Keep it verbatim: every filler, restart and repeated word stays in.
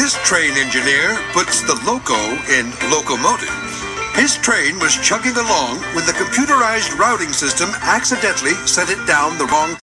This train engineer puts the loco in locomotive. His train was chugging along when the computerized routing system accidentally set it down the wrong